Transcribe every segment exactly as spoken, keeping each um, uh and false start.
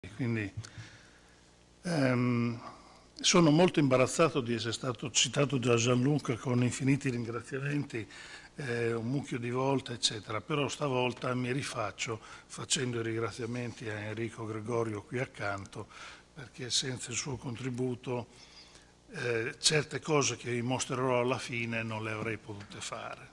Quindi ehm, sono molto imbarazzato di essere stato citato da Gianluca con infiniti ringraziamenti, eh, un mucchio di volte, eccetera, però stavolta mi rifaccio facendo i ringraziamenti a Enrico Gregorio qui accanto, perché senza il suo contributo eh, certe cose che vi mostrerò alla fine non le avrei potute fare.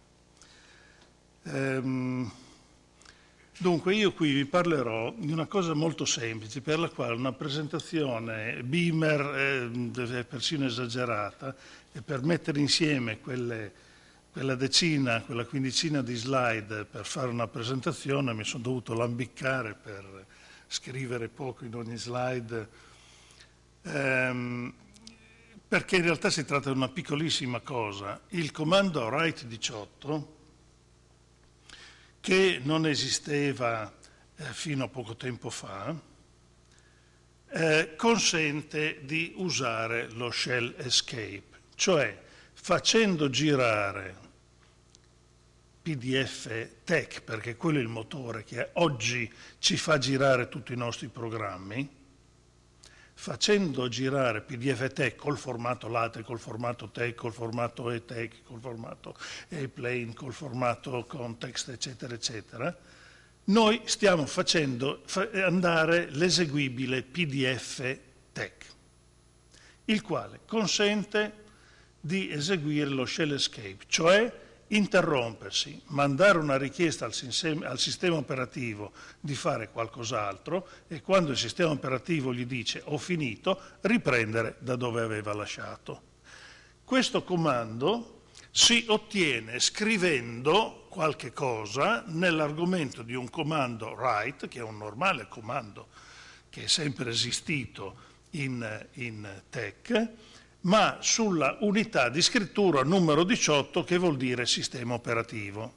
Ehm, Dunque io qui vi parlerò di una cosa molto semplice, per la quale una presentazione Beamer eh, è persino esagerata, e per mettere insieme quelle, quella decina, quella quindicina di slide per fare una presentazione mi sono dovuto lambiccare per scrivere poco in ogni slide, ehm, perché in realtà si tratta di una piccolissima cosa. Il comando write diciotto, che non esisteva eh, fino a poco tempo fa, eh, consente di usare lo shell escape, cioè facendo girare P D F Tech, perché quello è il motore che oggi ci fa girare tutti i nostri programmi, facendo girare P D F Tech col formato LaTeX, col formato Tech, col formato eTeX, col formato ePlane, col formato context, eccetera, eccetera, noi stiamo facendo andare l'eseguibile P D F Tech, il quale consente di eseguire lo shell escape, cioè interrompersi, mandare una richiesta al sistema, al sistema operativo di fare qualcos'altro e quando il sistema operativo gli dice ho finito, riprendere da dove aveva lasciato. Questo comando si ottiene scrivendo qualche cosa nell'argomento di un comando write, che è un normale comando che è sempre esistito in, in Tech, ma sulla unità di scrittura numero diciotto, che vuol dire sistema operativo.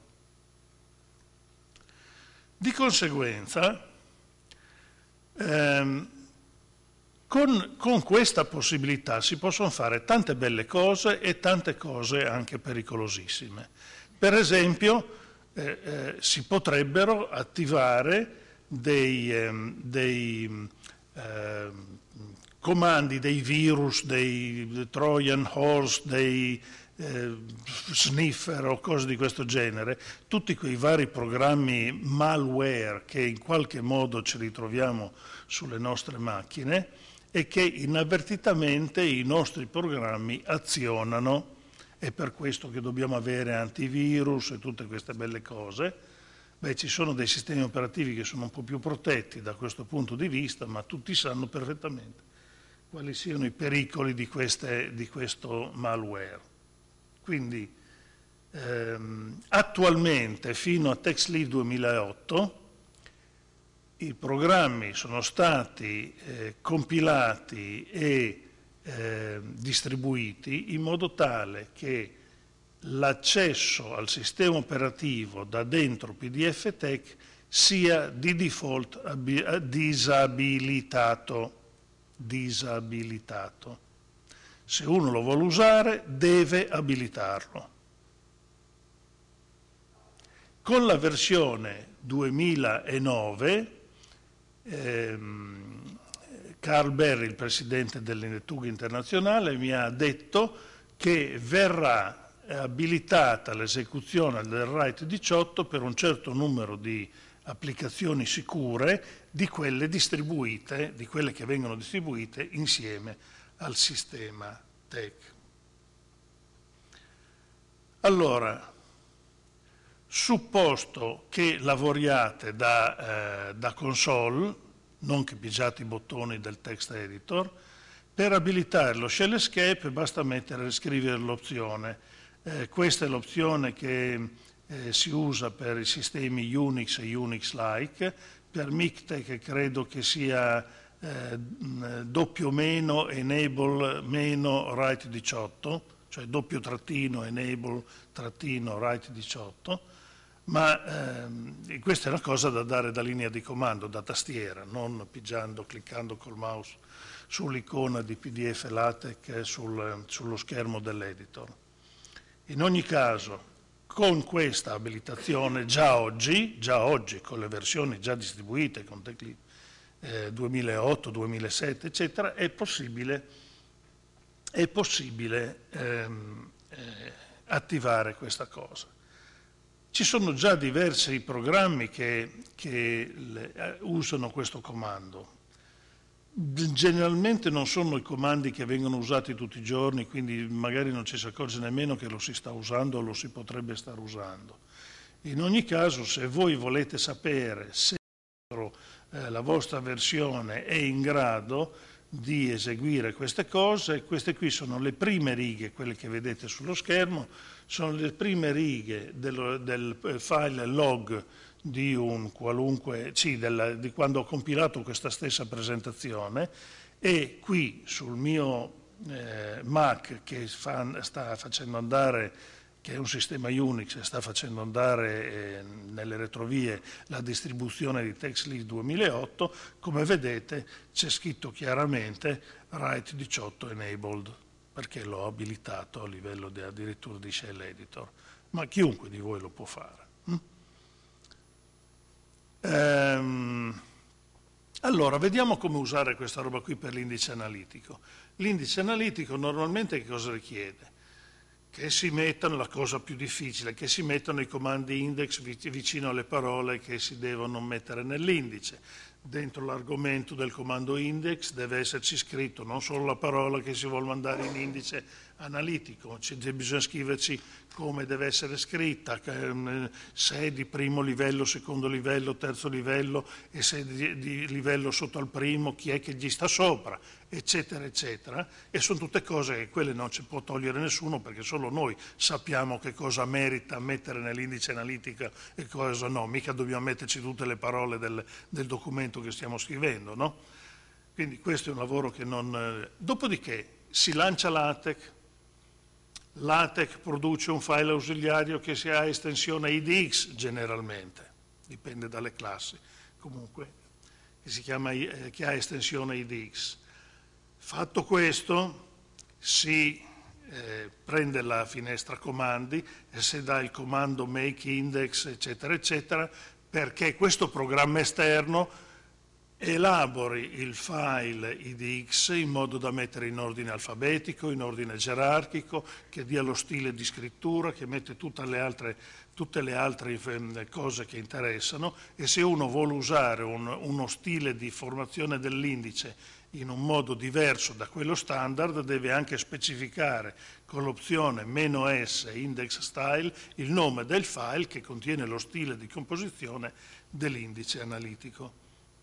Di conseguenza, ehm, con, con questa possibilità si possono fare tante belle cose e tante cose anche pericolosissime. Per esempio, eh, eh, si potrebbero attivare dei, ehm, dei ehm, comandi, dei virus, dei Trojan horse, dei eh, sniffer o cose di questo genere, tutti quei vari programmi malware che in qualche modo ci ritroviamo sulle nostre macchine e che inavvertitamente i nostri programmi azionano. È per questo che dobbiamo avere antivirus e tutte queste belle cose. Beh, ci sono dei sistemi operativi che sono un po' più protetti da questo punto di vista, ma tutti sanno perfettamente quali siano i pericoli di, queste, di questo malware. Quindi ehm, attualmente, fino a TextLead duemilaotto, i programmi sono stati eh, compilati e eh, distribuiti in modo tale che l'accesso al sistema operativo da dentro P D F Tech sia di default disabilitato. disabilitato. Se uno lo vuole usare, deve abilitarlo. Con la versione duemilanove, ehm, Carl Berry, il presidente dell'Inetug internazionale, mi ha detto che verrà abilitata l'esecuzione del write diciotto per un certo numero di applicazioni sicure, di quelle distribuite, di quelle che vengono distribuite insieme al sistema Tech. Allora, supposto che lavoriate da, eh, da console, non che pigiate i bottoni del text editor, per abilitare lo shell escape basta mettere scrivere l'opzione. Eh, questa è l'opzione che eh, si usa per i sistemi Unix e Unix-like, per MikTeX credo che sia eh, doppio meno enable meno write diciotto, cioè doppio trattino enable trattino write diciotto, ma ehm, questa è una cosa da dare da linea di comando, da tastiera, non pigiando, cliccando col mouse sull'icona di P D F LaTeX sul, sullo schermo dell'editor. In ogni caso, con questa abilitazione già oggi, già oggi con le versioni già distribuite con TechLead, eh, duemilaotto, duemilasette, eccetera, è possibile, è possibile ehm, eh, attivare questa cosa. Ci sono già diversi programmi che, che le, eh, usano questo comando. Generalmente non sono i comandi che vengono usati tutti i giorni, quindi magari non ci si accorge nemmeno che lo si sta usando o lo si potrebbe star usando. In ogni caso, se voi volete sapere se eh, la vostra versione è in grado di eseguire queste cose, queste qui sono le prime righe, quelle che vedete sullo schermo, sono le prime righe del, del file log di un qualunque, sì, del, di quando ho compilato questa stessa presentazione, e qui sul mio eh, Mac che fa, sta facendo andare, che è un sistema Unix e sta facendo andare eh, nelle retrovie la distribuzione di TextList duemilaotto, come vedete c'è scritto chiaramente Write diciotto Enabled, perché l'ho abilitato a livello di, addirittura di Shell Editor, ma chiunque di voi lo può fare. Hm? Ehm, allora, vediamo come usare questa roba qui per l'indice analitico. L'indice analitico normalmente che cosa richiede? Che si mettano, la cosa più difficile, che si mettano i comandi index vicino alle parole che si devono mettere nell'indice. Dentro l'argomento del comando index deve esserci scritto non solo la parola che si vuole mandare in indice analitico, bisogna scriverci come deve essere scritta, se è di primo livello, secondo livello, terzo livello, e se è di, di livello sotto al primo, chi è che gli sta sopra, eccetera, eccetera. E sono tutte cose che quelle non ci può togliere nessuno, perché solo noi sappiamo che cosa merita mettere nell'indice analitico e cosa no, mica dobbiamo metterci tutte le parole del, del documento che stiamo scrivendo, no? Quindi questo è un lavoro che non... Dopodiché si lancia LaTeX, LaTeX produce un file ausiliario che si ha estensione I D X generalmente, dipende dalle classi, comunque, che, si chiama, eh, che ha estensione I D X. Fatto questo, si eh, prende la finestra comandi e si dà il comando make index, eccetera, eccetera, perché questo programma esterno elabori il file I D X in modo da mettere in ordine alfabetico, in ordine gerarchico, che dia lo stile di scrittura, che mette tutte le altre, tutte le altre cose che interessano, e se uno vuole usare un, uno stile di formazione dell'indice in un modo diverso da quello standard, deve anche specificare con l'opzione meno S index style il nome del file che contiene lo stile di composizione dell'indice analitico.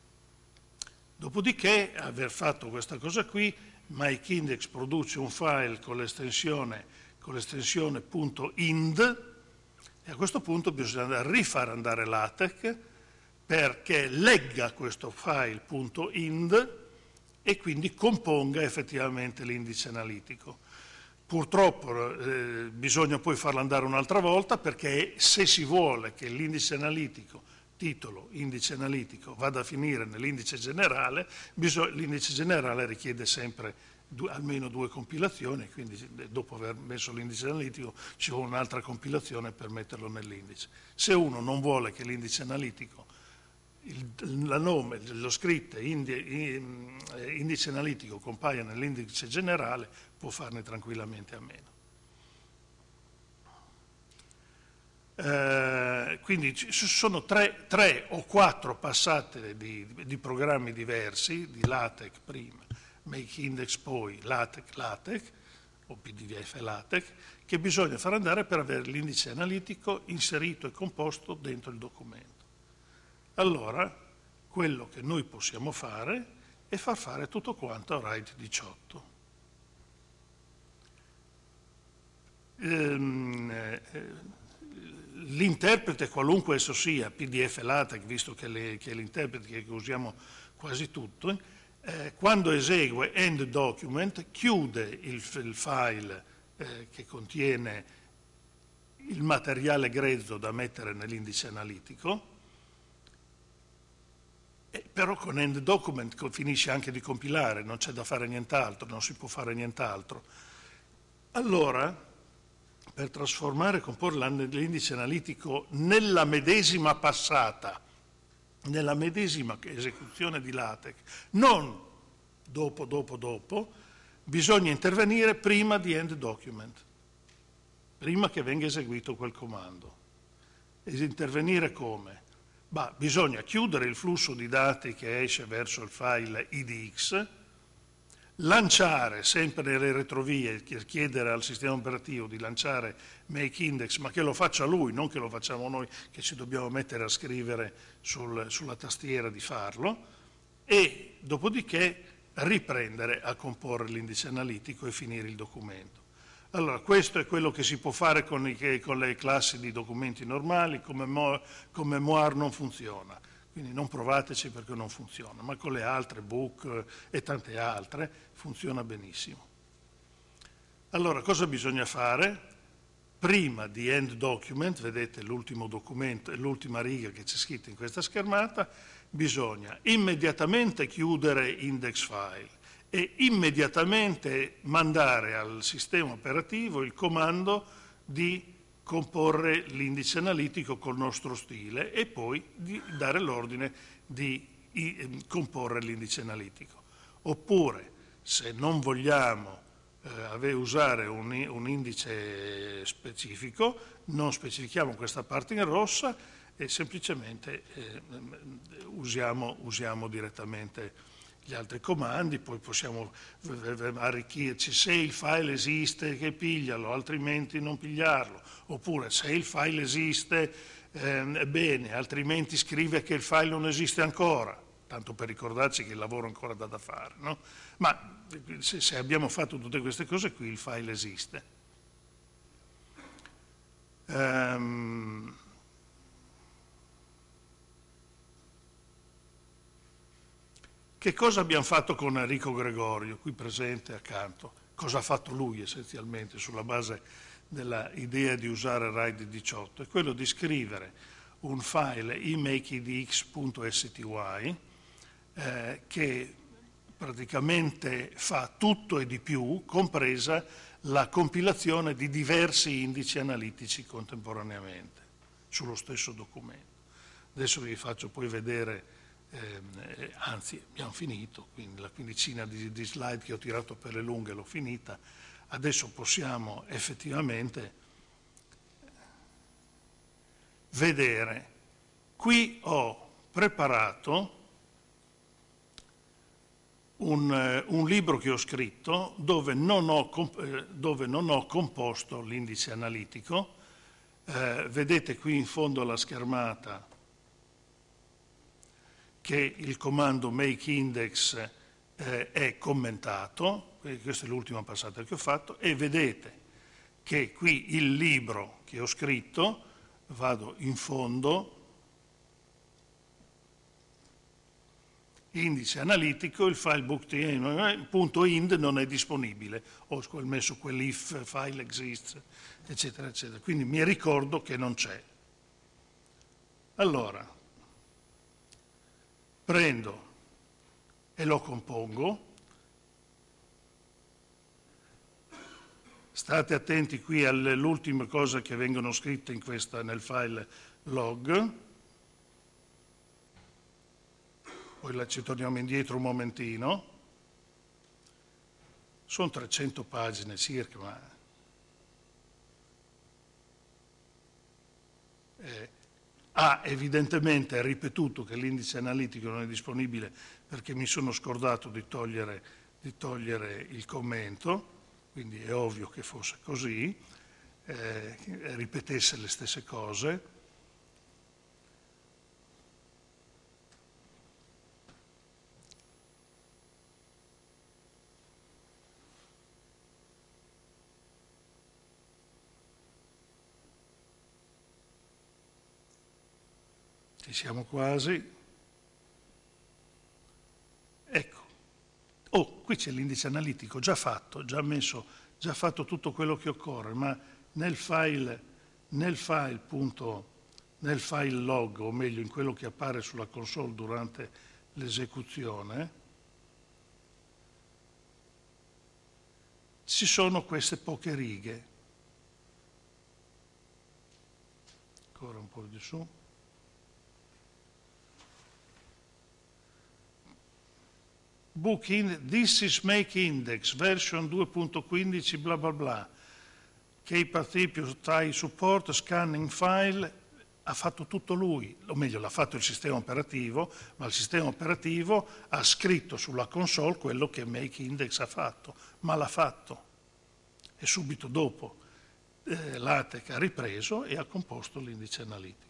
Dopodiché, aver fatto questa cosa qui, MakeIndex produce un file con l'estensione con l'estensione .ind, e a questo punto bisogna rifare andare LaTeX perché legga questo file .ind e quindi componga effettivamente l'indice analitico. Purtroppo eh, bisogna poi farlo andare un'altra volta, perché se si vuole che l'indice analitico, titolo indice analitico, vada a finire nell'indice generale, l'indice generale richiede sempre due, almeno due compilazioni, quindi dopo aver messo l'indice analitico ci vuole un'altra compilazione per metterlo nell'indice. Se uno non vuole che l'indice analitico, il, la nome, lo scritto indi, indice analitico compaia nell'indice generale, può farne tranquillamente a meno. Eh, quindi ci sono tre, tre o quattro passate di, di programmi diversi, di LaTeX prima, MakeIndex poi, LaTeX, LaTeX, o P D F LaTeX, che bisogna far andare per avere l'indice analitico inserito e composto dentro il documento. Allora, quello che noi possiamo fare è far fare tutto quanto a Write diciotto. Ehm, eh, L'interprete, qualunque esso sia, P D F LaTeX, visto che, le, che è l'interprete che usiamo quasi tutto, eh, quando esegue end document chiude il, il file eh, che contiene il materiale grezzo da mettere nell'indice analitico, eh, però con end document finisce anche di compilare, non c'è da fare nient'altro, non si può fare nient'altro. Allora, per trasformare e comporre l'indice analitico nella medesima passata nella medesima esecuzione di LaTeX, non dopo, dopo, dopo, bisogna intervenire prima di end document, prima che venga eseguito quel comando. E intervenire come? Bah, bisogna chiudere il flusso di dati che esce verso il file I D X, lanciare sempre nelle retrovie, chiedere al sistema operativo di lanciare make index, ma che lo faccia lui, non che lo facciamo noi, che ci dobbiamo mettere a scrivere sul, sulla tastiera di farlo, e dopodiché riprendere a comporre l'indice analitico e finire il documento. Allora, questo è quello che si può fare con, i, con le classi di documenti normali, come, mo, come Moir non funziona. Quindi non provateci perché non funziona, ma con le altre, book e tante altre, funziona benissimo. Allora, cosa bisogna fare? Prima di end document, vedete l'ultimo documento, l'ultima riga che c'è scritta in questa schermata, bisogna immediatamente chiudere index file e immediatamente mandare al sistema operativo il comando di comporre l'indice analitico col nostro stile e poi di dare l'ordine di comporre l'indice analitico. Oppure, se non vogliamo eh, usare un, un indice specifico, non specifichiamo questa parte in rossa e semplicemente eh, usiamo, usiamo direttamente gli altri comandi, poi possiamo arricchirci se il file esiste che piglialo, altrimenti non pigliarlo, oppure se il file esiste eh, bene, altrimenti scrive che il file non esiste ancora, tanto per ricordarci che il lavoro ancora da da fare, no? Ma se, se abbiamo fatto tutte queste cose qui il file esiste. Um, Che cosa abbiamo fatto con Enrico Gregorio, qui presente accanto? Cosa ha fatto lui essenzialmente sulla base dell'idea di usare RAID diciotto? È quello di scrivere un file imakeidx.sty eh, che praticamente fa tutto e di più, compresa la compilazione di diversi indici analitici contemporaneamente sullo stesso documento. Adesso vi faccio poi vedere. Eh, anzi abbiamo finito, quindi la quindicina di, di slide che ho tirato per le lunghe l'ho finita, adesso possiamo effettivamente vedere. Qui ho preparato un, un libro che ho scritto dove non ho, dove non ho composto l'indice analitico, eh, vedete qui in fondo alla schermata che il comando makeindex eh, è commentato, questa è l'ultima passata che ho fatto, e vedete che qui il libro che ho scritto, vado in fondo, indice analitico, il file book.ind non è disponibile, ho messo quell'if file exists, eccetera, eccetera, quindi mi ricordo che non c'è. Allora, prendo e lo compongo. State attenti qui alle ultime cose che vengono scritte in questa, nel file log. Poi la, ci torniamo indietro un momentino. Sono trecento pagine circa, ma eh, ha evidentemente ripetuto che l'indice analitico non è disponibile perché mi sono scordato di togliere, di togliere il commento, quindi è ovvio che fosse così, eh, ripetesse le stesse cose. Ci siamo quasi. Ecco. Oh, qui c'è l'indice analitico già fatto, già messo, già fatto tutto quello che occorre, ma nel file, nel file, punto, nel file log, o meglio in quello che appare sulla console durante l'esecuzione, ci sono queste poche righe. Ancora un po' di su. book in, this is make index, version due punto quindici, bla bla bla, K-Partipio, try support, scanning file, ha fatto tutto lui, o meglio l'ha fatto il sistema operativo, ma il sistema operativo ha scritto sulla console quello che make index ha fatto, ma l'ha fatto. E subito dopo eh, LaTeX ha ripreso e ha composto l'indice analitico.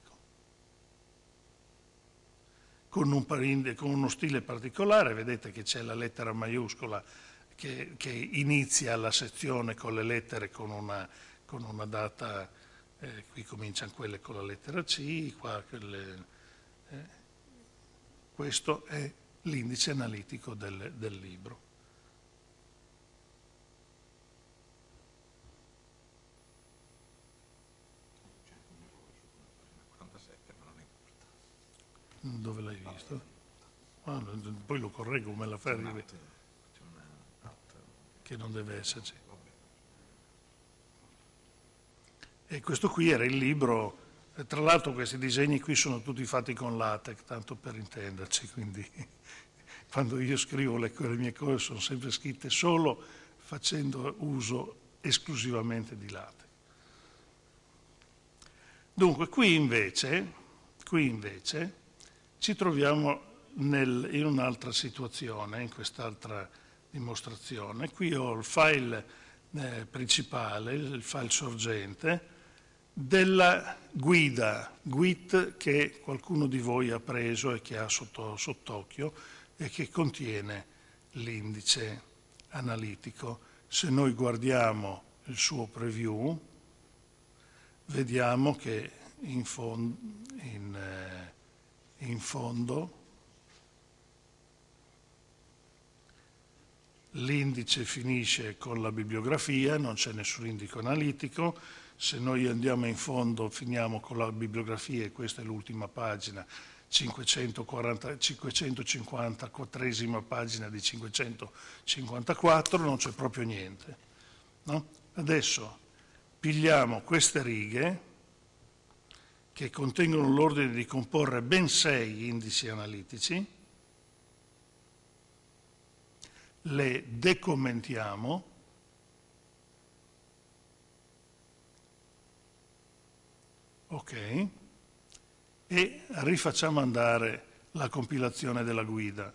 Con, un, con uno stile particolare, vedete che c'è la lettera maiuscola che, che inizia la sezione con le lettere con una, con una data, eh, qui cominciano quelle con la lettera C, qua quelle, eh, questo è l'indice analitico del, del libro. Dove l'hai visto? Ah, poi lo correggo come la fai che non deve esserci. E questo qui era il libro, tra l'altro questi disegni qui sono tutti fatti con LaTeX, tanto per intenderci, quindi quando io scrivo le, le mie cose sono sempre scritte solo facendo uso esclusivamente di LaTeX. Dunque qui invece, qui invece ci troviamo nel, in un'altra situazione, in quest'altra dimostrazione. Qui ho il file eh, principale, il file sorgente, della guida, G U I T, che qualcuno di voi ha preso e che ha sotto, sott'occhio e che contiene l'indice analitico. Se noi guardiamo il suo preview, vediamo che in, fondo, in, eh, in fondo l'indice finisce con la bibliografia, non c'è nessun indice analitico. Se noi andiamo in fondo finiamo con la bibliografia e questa è l'ultima pagina, cinquecentoquaranta, cinquecentocinquantaquattresima pagina di cinquecentocinquantaquattro, non c'è proprio niente. No? Adesso pigliamo queste righe che contengono l'ordine di comporre ben sei indici analitici, le decommentiamo ok, e rifacciamo andare la compilazione della guida.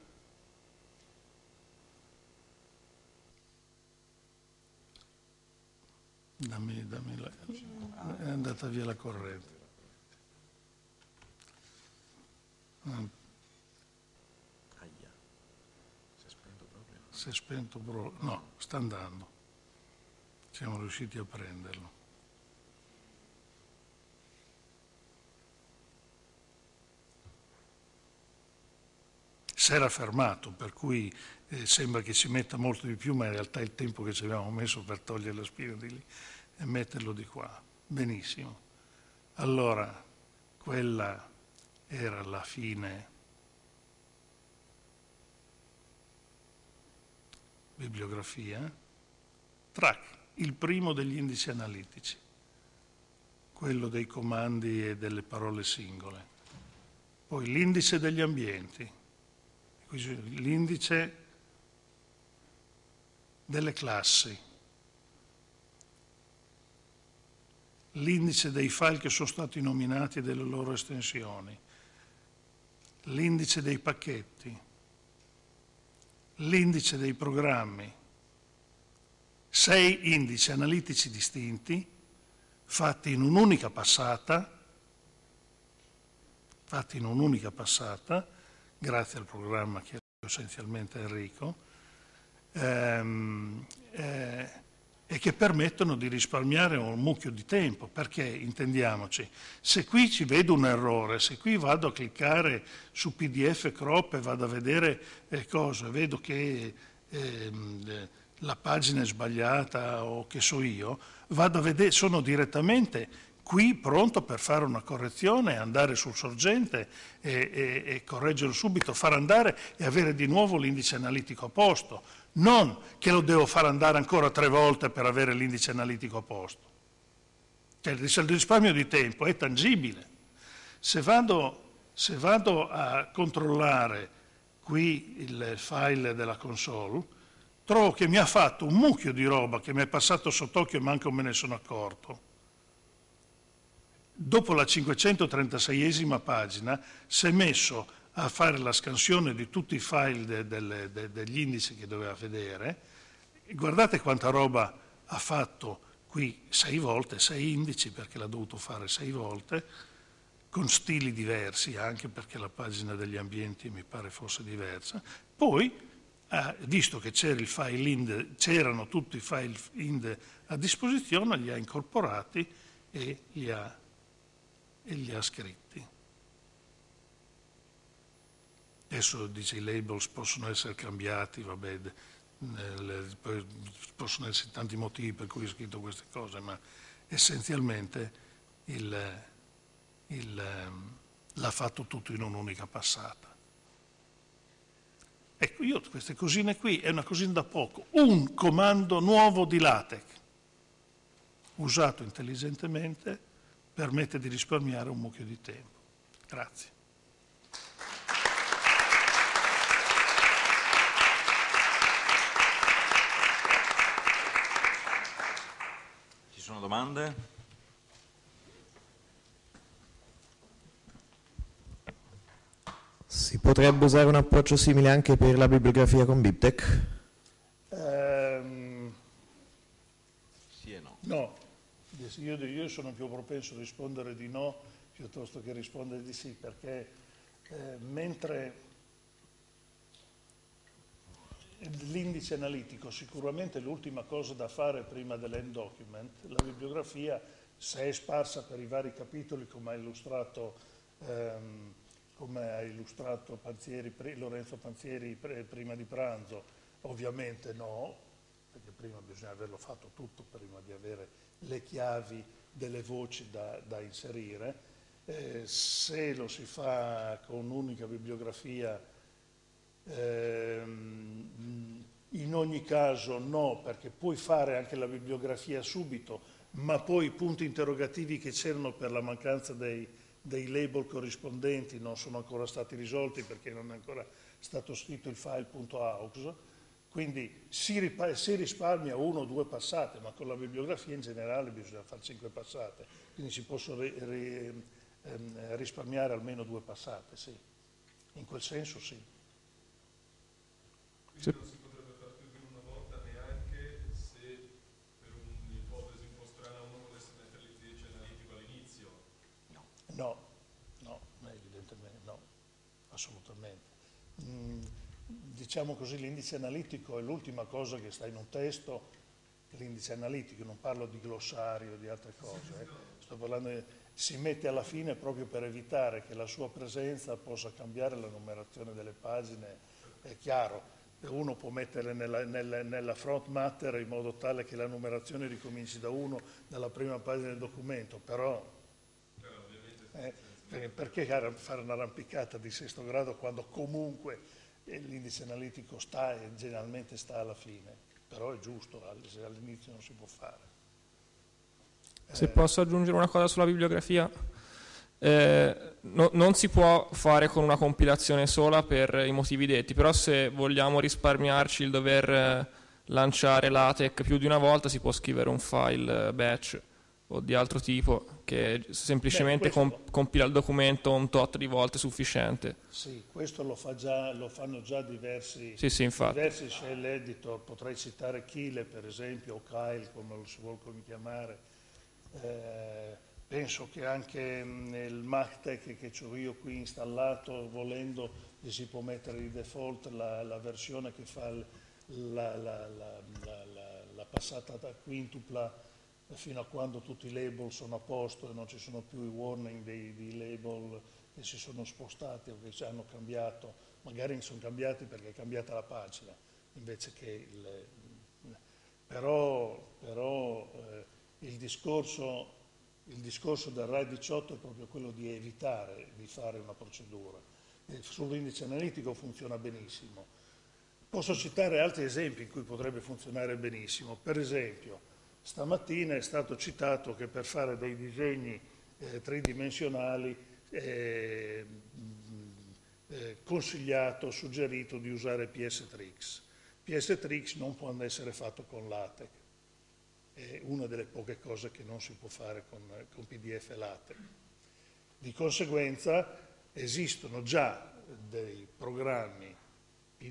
Dammi, dammi la, è andata via la corrente. Si è spento proprio? No, sta andando. Siamo riusciti a prenderlo. Si era fermato, per cui eh, sembra che ci metta molto di più, ma in realtà è il tempo che ci abbiamo messo per togliere la spina di lì e metterlo di qua. Benissimo. Allora, quella era la fine bibliografia. Track, il primo degli indici analitici, quello dei comandi e delle parole singole. Poi l'indice degli ambienti, l'indice delle classi, l'indice dei file che sono stati nominati e delle loro estensioni, l'indice dei pacchetti, l'indice dei programmi, sei indici analitici distinti fatti in un'unica passata, fatti in un'unica passata, grazie al programma che è essenzialmente Enrico, ehm, eh, e che permettono di risparmiare un mucchio di tempo, perché intendiamoci, se qui ci vedo un errore, se qui vado a cliccare su P D F crop e vado a vedere eh, cosa, vedo che eh, la pagina è sbagliata o che so io, vado a vedere, sono direttamente qui pronto per fare una correzione, andare sul sorgente e, e, e correggerlo subito, far andare e avere di nuovo l'indice analitico a posto, non che lo devo far andare ancora tre volte per avere l'indice analitico a posto. Cioè, il risparmio di tempo è tangibile. Se vado, se vado a controllare qui il file della console, trovo che mi ha fatto un mucchio di roba che mi è passato sott'occhio e manco me ne sono accorto. Dopo la cinquecentotrentaseiesima pagina si è messo a fare la scansione di tutti i file de, de, de, degli indici che doveva vedere. Guardate quanta roba ha fatto qui, sei volte, sei indici, perché l'ha dovuto fare sei volte, con stili diversi, anche perché la pagina degli ambienti mi pare fosse diversa. Poi, eh, visto che c'era il file ind, c'erano tutti i file ind a disposizione, li ha incorporati e li ha, e li ha scritti. Adesso dice i labels possono essere cambiati, vabbè, nel, possono essere tanti motivi per cui ho scritto queste cose, ma essenzialmente il, il, l'ha fatto tutto in un'unica passata. Ecco, io queste cosine qui, è una cosina da poco, un comando nuovo di LaTeX, usato intelligentemente, permette di risparmiare un mucchio di tempo. Grazie. Ci sono domande? Si potrebbe usare un approccio simile anche per la bibliografia con BibTeX? Um, sì e no. No, io, io sono più propenso a rispondere di no piuttosto che rispondere di sì, perché eh, mentre l'indice analitico sicuramente è l'ultima cosa da fare prima dell'end document, la bibliografia, se è sparsa per i vari capitoli come ha illustrato, ehm, come ha illustrato Panzieri, Lorenzo Panzieri prima di pranzo, ovviamente no, perché prima bisogna averlo fatto tutto prima di avere le chiavi delle voci da, da inserire. Eh, se lo si fa con un'unica bibliografia, ehm, in ogni caso no, perché puoi fare anche la bibliografia subito, ma poi i punti interrogativi che c'erano per la mancanza dei, dei label corrispondenti non sono ancora stati risolti perché non è ancora stato scritto il file.aux. Quindi si, si risparmia uno o due passate, ma con la bibliografia in generale bisogna fare cinque passate, quindi si possono ri, ri, ehm, risparmiare almeno due passate, sì. In quel senso sì. Quindi non si potrebbe fare più di una volta neanche se per un'ipotesi un po' strana uno volesse mettere l'indice analitico all'inizio? No. No, no, evidentemente no, assolutamente. Mm. Diciamo così, l'indice analitico è l'ultima cosa che sta in un testo, l'indice analitico, non parlo di glossario, di altre cose, eh. Sto parlando di, si mette alla fine proprio per evitare che la sua presenza possa cambiare la numerazione delle pagine, è chiaro, uno può mettere nella, nella, nella front matter in modo tale che la numerazione ricominci da uno, dalla prima pagina del documento, però eh, perché fare un'arrampicata di sesto grado quando comunque l'indice analitico sta e generalmente sta alla fine, però è giusto, se all'inizio non si può fare. Se eh. posso aggiungere una cosa sulla bibliografia, eh, no, non si può fare con una compilazione sola per i motivi detti, però se vogliamo risparmiarci il dover eh, lanciare LaTeX più di una volta si può scrivere un file batch o di altro tipo che semplicemente Beh, comp- compila il documento un tot di volte sufficiente. Sì, questo lo, fa già, lo fanno già diversi, sì, sì, diversi shell editor, potrei citare Kile per esempio o Kyle come lo si vuole chiamare, eh, penso che anche nel MacTeX che ho io qui installato, volendo gli si può mettere di default la, la versione che fa la, la, la, la, la, la passata da quintupla fino a quando tutti i label sono a posto e non ci sono più i warning dei, dei label che si sono spostati o che ci hanno cambiato, magari sono cambiati perché è cambiata la pagina, invece che il, però, però eh, il, discorso, il discorso del RAI diciotto è proprio quello di evitare di fare una procedura. E sull'indice analitico funziona benissimo. Posso citare altri esempi in cui potrebbe funzionare benissimo, per esempio stamattina è stato citato che per fare dei disegni eh, tridimensionali eh, eh, consigliato, suggerito di usare P S tre X. P S tre X non può essere fatto con LaTeX, è una delle poche cose che non si può fare con, con P D F LaTeX. Di conseguenza esistono già dei programmi P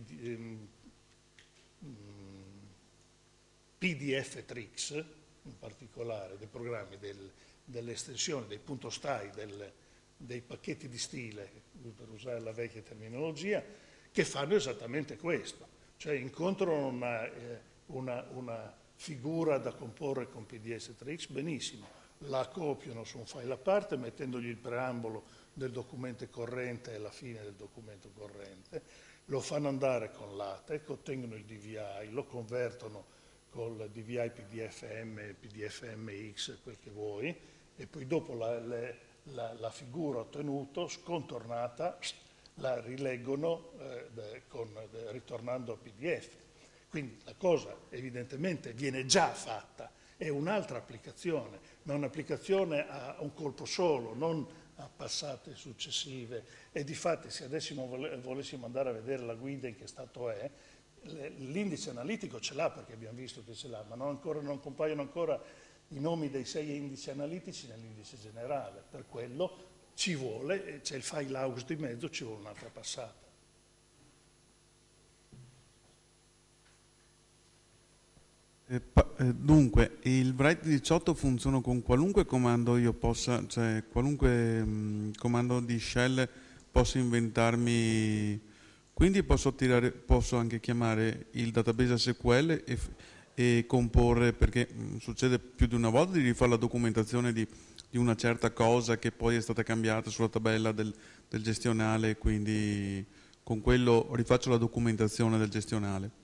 D F tre X, in particolare dei programmi del, delle estensioni, dei punto stai, del, dei pacchetti di stile, per usare la vecchia terminologia, che fanno esattamente questo, cioè incontrano una, eh, una, una figura da comporre con P D F tre X, benissimo, la copiano su un file a parte mettendogli il preambolo del documento corrente e la fine del documento corrente, lo fanno andare con LaTeX, ottengono il D V I, lo convertono col D V I P D F M, P D F M X, quel che vuoi, e poi dopo la, le, la, la figura ottenuta, scontornata, la rileggono eh, con, eh, ritornando a P D F. Quindi la cosa evidentemente viene già fatta, è un'altra applicazione, ma un'applicazione a un colpo solo, non a passate successive. E difatti se adesso volessimo andare a vedere la guida in che stato è, l'indice analitico ce l'ha perché abbiamo visto che ce l'ha, ma non, ancora, non compaiono ancora i nomi dei sei indici analitici nell'indice generale. Per quello ci vuole, c'è il file house di mezzo, ci vuole un'altra passata. Eh, pa- eh, dunque, il Write diciotto funziona con qualunque comando io possa, cioè qualunque mh, comando di shell posso inventarmi, quindi posso, tirare, posso anche chiamare il database S Q L e, e comporre, perché mh, succede più di una volta di rifare la documentazione di, di una certa cosa che poi è stata cambiata sulla tabella del, del gestionale, quindi con quello rifaccio la documentazione del gestionale.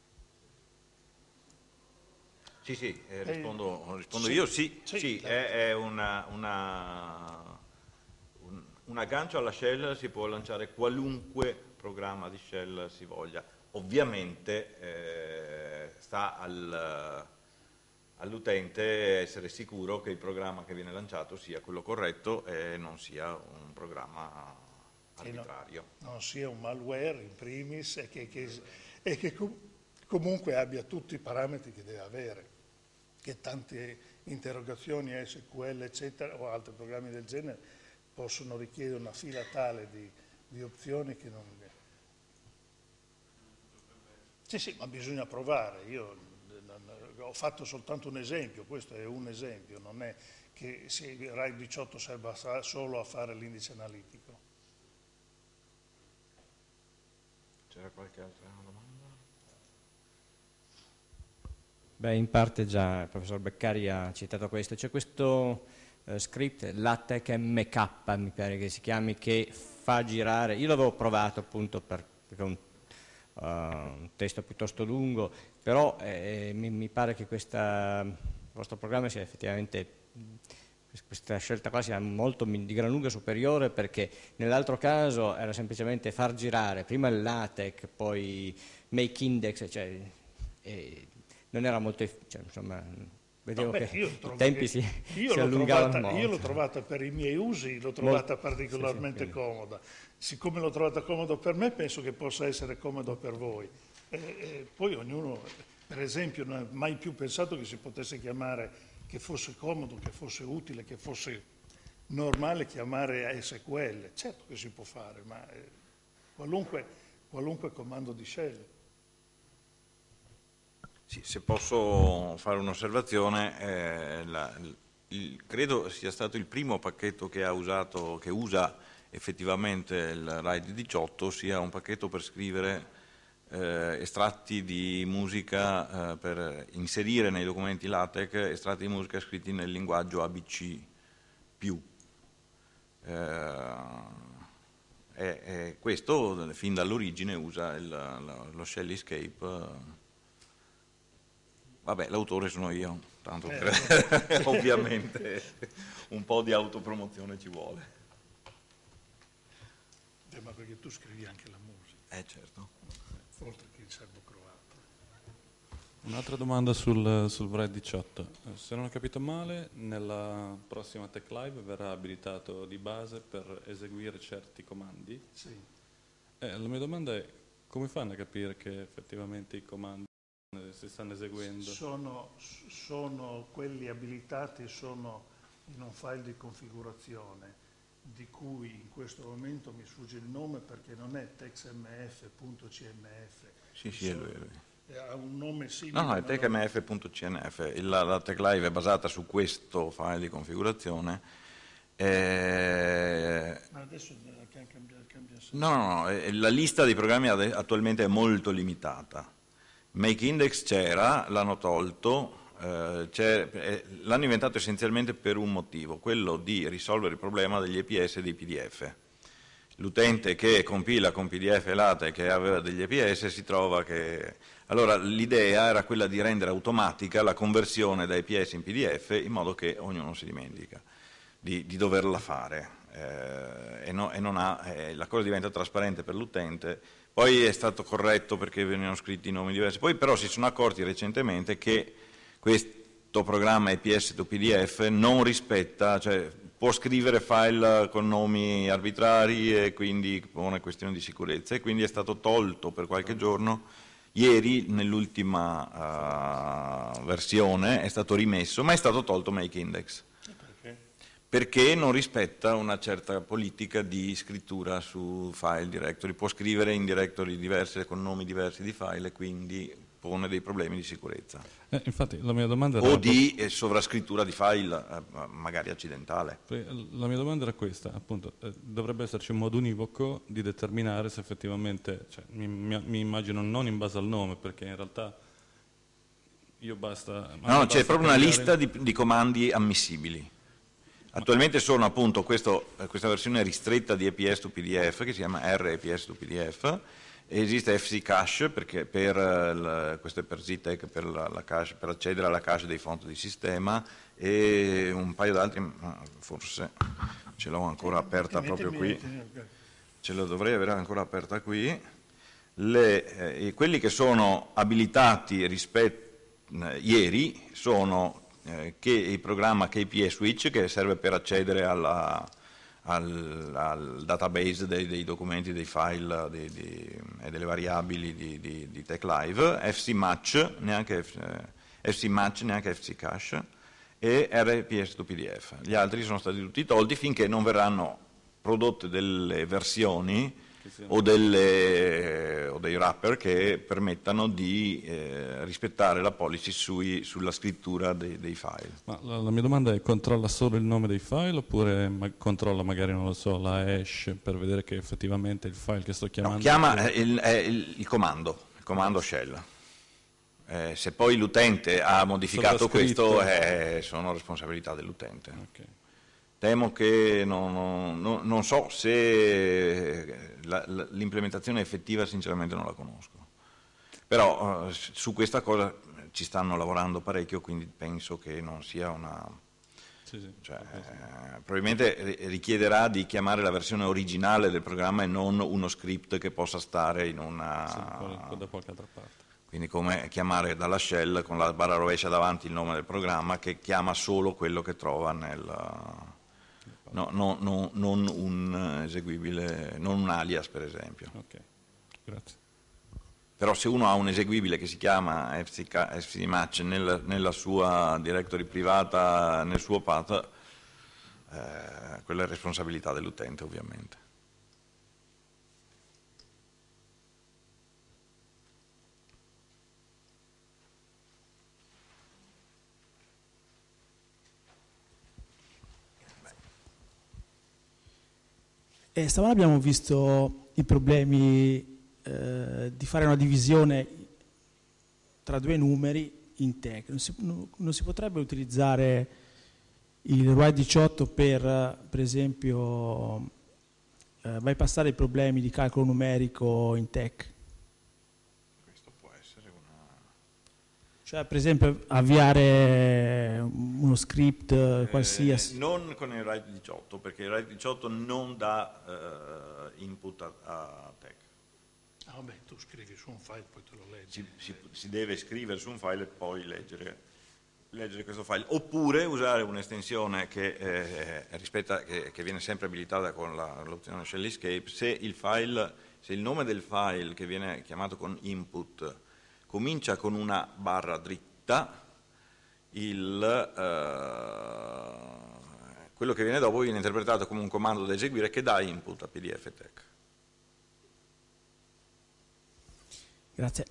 Sì, sì, eh, rispondo, rispondo sì, io, sì, sì, sì, è, è una, una, un, un aggancio alla shell, si può lanciare qualunque programma di shell si voglia. Ovviamente eh, sta al, all'utente essere sicuro che il programma che viene lanciato sia quello corretto e non sia un programma arbitrario. No, non sia un malware in primis e che, che, e che com- comunque abbia tutti i parametri che deve avere, che tante interrogazioni S Q L eccetera o altri programmi del genere possono richiedere una fila tale di, di opzioni che non... Sì, sì, ma bisogna provare. Io ho fatto soltanto un esempio, questo è un esempio, non è che RAID diciotto serva solo a fare l'indice analitico. C'era qualche altra domanda? Beh, in parte già il professor Beccari ha citato questo. C'è questo eh, script, LaTeX M K, mi pare che si chiami, che fa girare, io l'avevo provato appunto per, perché è un, uh, un testo piuttosto lungo, però eh, mi, mi pare che questa, il vostro programma sia effettivamente, questa scelta qua sia molto di gran lunga superiore, perché nell'altro caso era semplicemente far girare prima il LaTeX, poi make index, cioè... E, non era molto, cioè, insomma, vedevo no, beh, che i tempi che si, io si l'ho allungavano trovata, molto. Io l'ho trovata per i miei usi, l'ho trovata Mol... particolarmente sì, sì, comoda. Siccome l'ho trovata comoda per me, penso che possa essere comodo per voi. E, e poi ognuno, per esempio, non ha mai più pensato che si potesse chiamare, che fosse comodo, che fosse utile, che fosse normale chiamare S Q L. Certo che si può fare, ma eh, qualunque, qualunque comando di shell. Sì, se posso fare un'osservazione, eh, la, il, credo sia stato il primo pacchetto che ha usato, che usa effettivamente il RAID diciotto, sia un pacchetto per scrivere eh, estratti di musica, eh, per inserire nei documenti LaTeX estratti di musica scritti nel linguaggio A B C più. Eh, e, e questo fin dall'origine usa il, lo Shell Escape. Vabbè, l'autore sono io, tanto per, ovviamente un po' di autopromozione ci vuole. Eh, ma perché tu scrivi anche la musica. Eh, certo. Oltre che il serbo-croato. Un'altra domanda sul, sul Write diciotto. Se non ho capito male, nella prossima Tech Live verrà abilitato di base per eseguire certi comandi. Sì. Eh, la mia domanda è come fanno a capire che effettivamente i comandi si stanno eseguendo? Sono, sono quelli abilitati, sono in un file di configurazione di cui in questo momento mi sfugge il nome perché non è techmf.cnf. Sì, sì, è lui, è lui. Ha un nome simile. No, no, è ma techmf.cnf. La, la TechLive è basata su questo file di configurazione. Eh, Ma adesso cambia, cambia senso. no, no, no, eh, la lista dei programmi ade- attualmente è molto limitata. MakeIndex c'era, l'hanno tolto, eh, c'è- eh, l'hanno inventato essenzialmente per un motivo, quello di risolvere il problema degli E P S e dei P D F. L'utente che compila con P D F e LaTeX e aveva degli E P S si trova che... Allora l'idea era quella di rendere automatica la conversione da E P S in P D F in modo che ognuno si dimentica di, di doverla fare eh, e, no, e non ha, eh, la cosa diventa trasparente per l'utente. Poi è stato corretto perché venivano scritti nomi diversi, poi però si sono accorti recentemente che questo programma E P S to P D F non rispetta, cioè può scrivere file con nomi arbitrari e quindi pone questioni di sicurezza, e quindi è stato tolto per qualche giorno. Ieri nell'ultima uh, versione è stato rimesso, ma è stato tolto MakeIndex. Perché non rispetta una certa politica di scrittura su file directory, può scrivere in directory diverse con nomi diversi di file e quindi pone dei problemi di sicurezza. Eh, infatti la mia domanda era O di eh, sovrascrittura di file, eh, magari accidentale. La mia domanda era questa, appunto, eh, dovrebbe esserci un modo univoco di determinare se effettivamente, cioè, mi, mi, mi immagino non in base al nome, perché in realtà io basta... No, c'è proprio una lista il... di, di comandi ammissibili. Attualmente sono appunto questo, questa versione ristretta di E P S to P D F che si chiama R E P S to P D F, esiste F C Cache perché per, la, questo è per Zytec, per, la, la cache, per accedere alla cache dei font di sistema, e un paio d'altri, forse ce l'ho ancora aperta proprio qui, ce la dovrei avere ancora aperta qui. Le, eh, quelli che sono abilitati rispetto, eh, ieri sono Eh, che il programma K P A Switch, che serve per accedere alla, al, al database dei, dei documenti, dei file di, di, e delle variabili di, di, di TechLive, F C Match, neanche, eh, F C Match, neanche F C Cache, e R E P S to P D F. Gli altri sono stati tutti tolti finché non verranno prodotte delle versioni o, delle, o dei wrapper che permettano di eh, rispettare la policy sui, sulla scrittura dei, dei file. Ma la, la mia domanda è: controlla solo il nome dei file oppure ma, controlla magari, non lo so, la hash per vedere che effettivamente il file che sto chiamando... No, chiama è il, è il, il comando, il comando shell. Eh, se poi l'utente ha modificato questo eh, sono responsabilità dell'utente. Okay. Temo che non, non, non so se la, la, l'implementazione effettiva sinceramente non la conosco, però eh, su questa cosa ci stanno lavorando parecchio, quindi penso che non sia una... Sì, sì, cioè, eh, probabilmente richiederà di chiamare la versione originale del programma e non uno script che possa stare in una... Sì, da qualche altra parte. Quindi come chiamare dalla shell con la barra rovescia davanti il nome del programma che chiama solo quello che trova nel... No, no, no, non un eseguibile, non un alias per esempio. Ok, grazie. Però se uno ha un eseguibile che si chiama F C Match nel, nella sua directory privata, nel suo path, eh, quella è responsabilità dell'utente ovviamente. E stavolta abbiamo visto i problemi eh, di fare una divisione tra due numeri in tech. Non si, non, non si potrebbe utilizzare il R A I diciotto per, per esempio, eh, bypassare i problemi di calcolo numerico in tech? Questo può essere una... Cioè, per esempio, avviare uno script eh, qualsiasi? Eh, non con il R A I diciotto, perché il R A I diciotto non dà eh, input a, a tech. Ah, vabbè, tu scrivi su un file, poi te lo leggi. Si, si, si deve scrivere su un file e poi leggere, leggere questo file. Oppure usare un'estensione che, eh, rispetta, che, che viene sempre abilitata con la, l'opzione Shell Escape, se il file se il nome del file che viene chiamato con input comincia con una barra dritta, il, eh, quello che viene dopo viene interpretato come un comando da eseguire che dà input a pdf-tech. Grazie.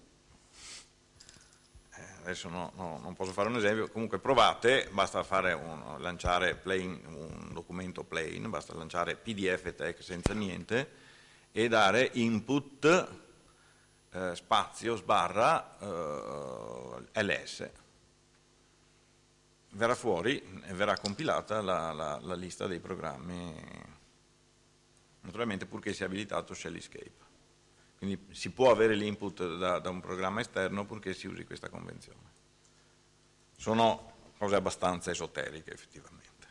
Eh, adesso no, no, non posso fare un esempio, comunque provate, basta fare un, lanciare plain, un documento plain, basta lanciare pdf-tech senza niente e dare input eh, spazio sbarra eh, ls. Verrà fuori e verrà compilata la, la, la lista dei programmi, naturalmente purché sia abilitato Shell Escape. Quindi si può avere l'input da, da un programma esterno purché si usi questa convenzione. Sono cose abbastanza esoteriche effettivamente.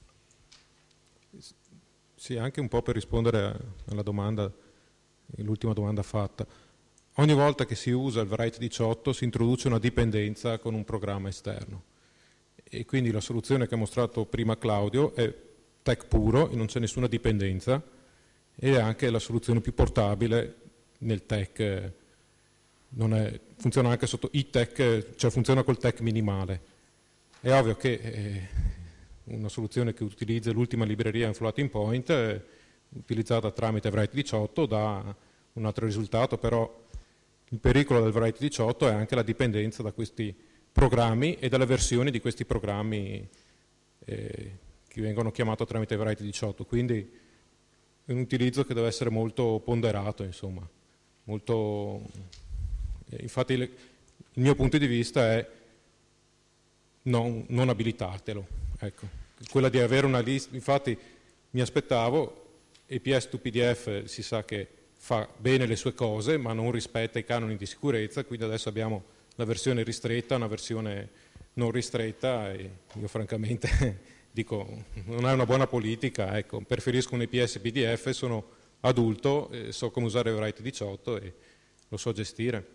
Sì, anche un po' per rispondere alla domanda, l'ultima domanda fatta. Ogni volta che si usa il Write diciotto si introduce una dipendenza con un programma esterno. E quindi la soluzione che ha mostrato prima Claudio è tech puro, non c'è nessuna dipendenza, ed è anche la soluzione più portabile nel tech, non è, funziona anche sotto i tech, cioè funziona col tech minimale. È ovvio che eh, una soluzione che utilizza l'ultima libreria in floating point, eh, utilizzata tramite Write diciotto, dà un altro risultato, però il pericolo del Write diciotto è anche la dipendenza da questi programmi e dalle versioni di questi programmi eh, che vengono chiamati tramite Write diciotto, quindi è un utilizzo che deve essere molto ponderato, insomma. Molto, eh, infatti le, il mio punto di vista è non, non abilitatelo, ecco. Quella di avere una lista, infatti mi aspettavo, E P S to P D F si sa che fa bene le sue cose ma non rispetta i canoni di sicurezza, quindi adesso abbiamo la versione ristretta, una versione non ristretta e io francamente dico non è una buona politica, ecco, preferisco un E P S P D F, sono adulto, eh, so come usare Write diciotto e lo so gestire.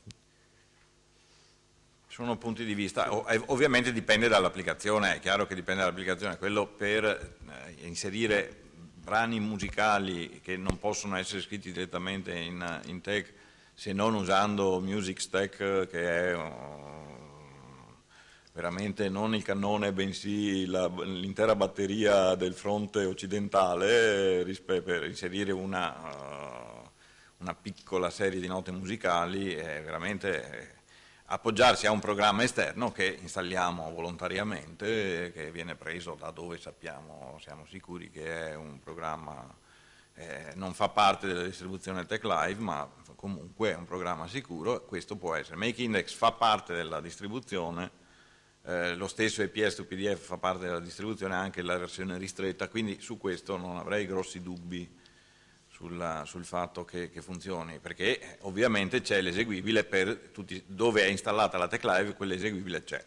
Sono punti di vista, ovviamente dipende dall'applicazione, è chiaro che dipende dall'applicazione, quello per eh, inserire brani musicali che non possono essere scritti direttamente in, in tech se non usando Music Stack, che è uh, veramente non il cannone bensì l'intera batteria del fronte occidentale, per inserire una, uh, una piccola serie di note musicali, è veramente appoggiarsi a un programma esterno che installiamo volontariamente, che viene preso da dove sappiamo, siamo sicuri che è un programma, eh, non fa parte della distribuzione TechLive, ma comunque è un programma sicuro. Questo può essere. MakeIndex fa parte della distribuzione, eh, lo stesso E P S to P D F fa parte della distribuzione, anche la versione ristretta, quindi su questo non avrei grossi dubbi Sul, sul fatto che, che funzioni, perché ovviamente c'è l'eseguibile per tutti, dove è installata la TechLive, quell'eseguibile c'è.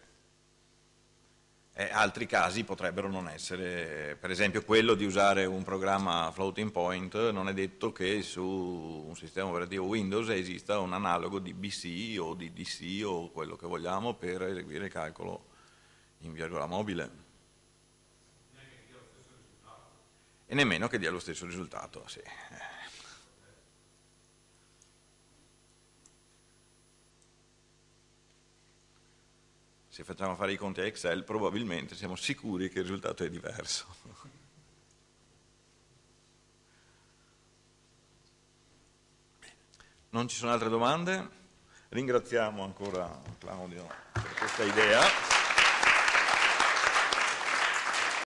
E altri casi potrebbero non essere, per esempio quello di usare un programma floating point, non è detto che su un sistema operativo Windows esista un analogo di B C o di D C o quello che vogliamo per eseguire il calcolo in virgola mobile. E nemmeno che dia lo stesso risultato, sì. Se facciamo fare i conti a Excel, probabilmente siamo sicuri che il risultato è diverso. Non ci sono altre domande? Ringraziamo ancora Claudio per questa idea.